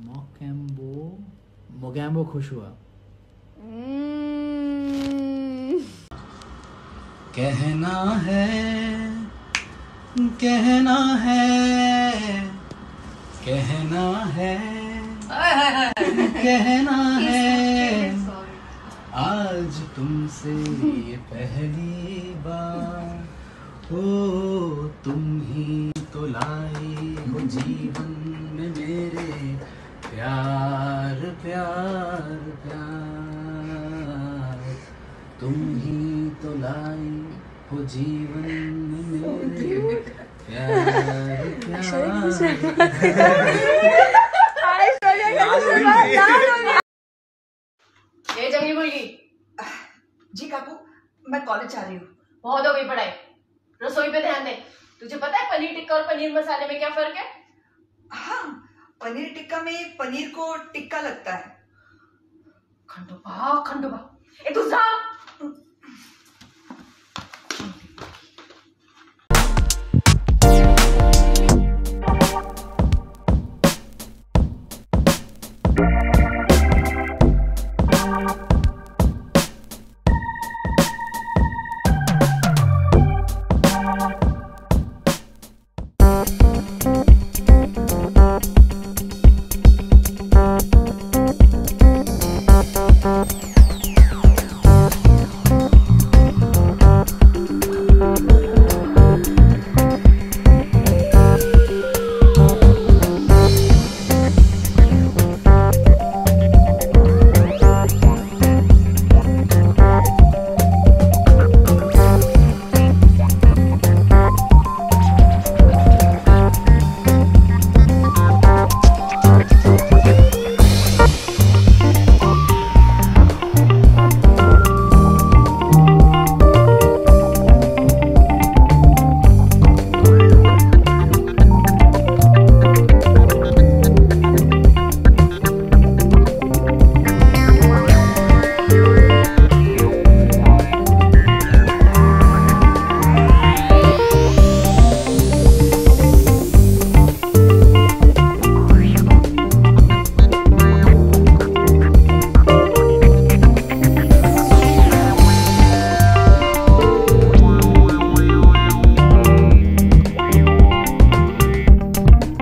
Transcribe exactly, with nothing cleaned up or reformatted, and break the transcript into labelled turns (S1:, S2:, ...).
S1: मोगैम्बो मोगैम्बो खुश हुआ। कहना है कहना है कहना है कहना है आज तुमसे ये पहली बार हो, तुम ही तो लाई हो जीवन में मेरे प्यार प्यार प्यार, तुम ही तो लाई हो जीवन में मेरे प्यार प्यार।
S2: ये जंगली मुर्गी।
S3: जी काकू, मैं कॉलेज जा रही हूँ।
S2: बहुत हो गई पढ़ाई, रसोई पे ध्यान दे। तुझे पता है पनीर टिक्का और पनीर मसाले में क्या फर्क है?
S3: हाँ, पनीर टिक्का में पनीर को टिक्का लगता है।
S2: खंडोबा खंडोबा, ए तू जा।